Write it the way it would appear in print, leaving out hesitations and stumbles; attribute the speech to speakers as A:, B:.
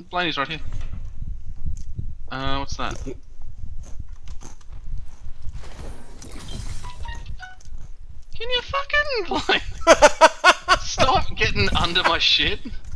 A: Blaney's right here. What's that? Can you fucking like stop getting under my shit?